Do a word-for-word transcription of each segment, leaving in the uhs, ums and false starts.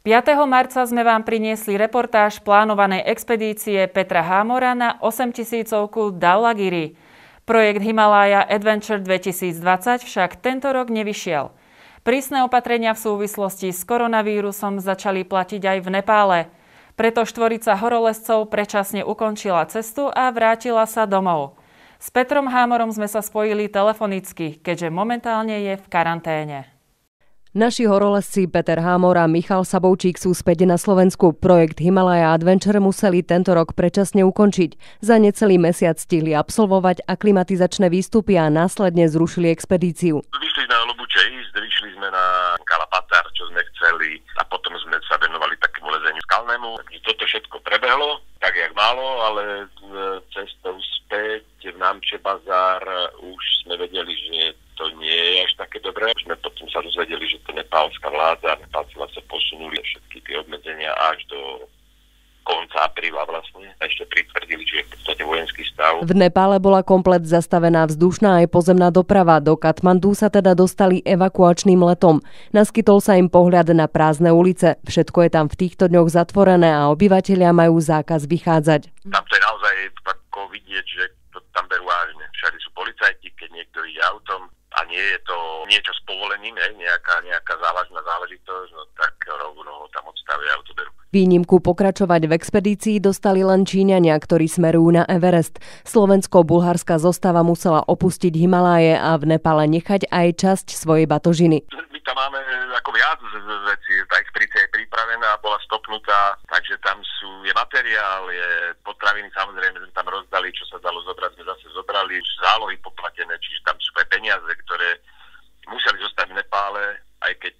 piateho marca sme vám priniesli reportáž plánovanej expedície Petra Hámora na osemtisícovku Dhaulagiri. Projekt Himalaya Adventure dvetisícdvadsať však tento rok nevyšiel. Prísne opatrenia v súvislosti s koronavírusom začali platiť aj v Nepále. Preto štvorica horolezcov predčasne ukončila cestu a vrátila sa domov. S Petrom Hámorom sme sa spojili telefonicky, keďže momentálne je v karanténe. Naši horolezci Peter Hámor a Michal Sabovčík sú späť na Slovensku. Projekt Himalaya Adventure museli tento rok predčasne ukončiť. Za necelý mesiac stihli absolvovať aklimatizačné výstupy a následne zrušili expedíciu. Vyšli sme na Lobuče ísť, vyšli sme na Kalapatar, čo sme chceli, a potom sme sa venovali takému lezeniu skalnému. Toto všetko prebehlo, tak jak málo, ale cestou späť v Namche Bazar už sme vedeli, že to nie je až také dobré. Už sme potom sa dozvedeli, že to nepálska vláda, Nepálci sa posunuli všetky tie obmedzenia až do konca apríla vlastne. A ešte pritvrdili, že je v podstate vojenský stav. V Nepále bola komplet zastavená vzdušná aj pozemná doprava. Do Katmandu sa teda dostali evakuačným letom. Naskytol sa im pohľad na prázdne ulice. Všetko je tam v týchto dňoch zatvorené a obyvatelia majú zákaz vychádzať. Tam to je naozaj tako vidieť, že to tam berú vážne. Všade sú policajti, keď niekto ide autom a nie je to niečo s povolením, ne? nejaká, nejaká závažná záležitosť, no tak rovno ho tam odstavia autoberu. Výnimku pokračovať v expedícii dostali len Číňania, ktorí smerujú na Everest. Slovensko-bulharská zostava musela opustiť Himaláje a v Nepále nechať aj časť svojej batožiny. My tam máme ako viac vecí, tá expedícia je pripravená, bola stopnutá, takže tam sú, je materiál, je potraviny, samozrejme sme tam rozdali, čo sa dalo zobrať, sme zase zobrali, zálohy poplatené, čiže tam sú aj peniaze, ktoré museli zostať v Nepále, aj keď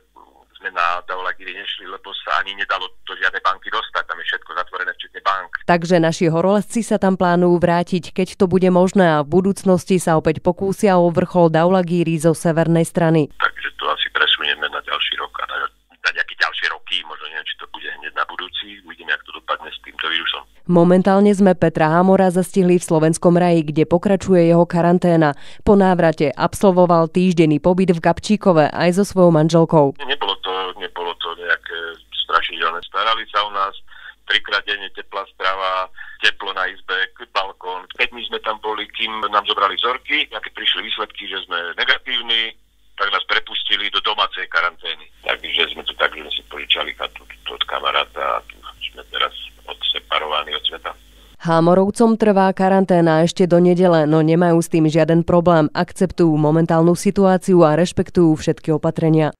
sme na Dhaulagiri nešli, lebo sa ani nedalo do žiadnej banky dostať, tam je všetko zatvorené, včetne bank. Takže naši horolezci sa tam plánujú vrátiť, keď to bude možné, a v budúcnosti sa opäť pokúsia o vrchol Dhaulagiri zo severnej strany. Takže to asi presunieme na ďalší rok a na, na nejaké ďalšie roky, možno neviem, či to bude hneď na budúci, uvidíme, jak to dopadne s týmto vírusom. Momentálne sme Petra Hámora zastihli v Slovenskom raji, kde pokračuje jeho karanténa. Po návrate absolvoval týždenný pobyt v Gabčíkove aj so svojou manželkou. Nebolo to, nebolo to nejaké strašidelné. Starali sa o nás, trikrát denne teplá strava, teplo na izbe, balkón. Keď my sme tam boli, kým nám zobrali vzorky, a keď prišli výsledky, že sme negatívni, tak nás prepustili do domácej karantény. Takže sme tu tak, že sme si požičali chatu od kamaráta a tu sme teraz odseparovaní od sveta. Hámorovcom trvá karanténa ešte do nedele, no nemajú s tým žiaden problém. Akceptujú momentálnu situáciu a rešpektujú všetky opatrenia.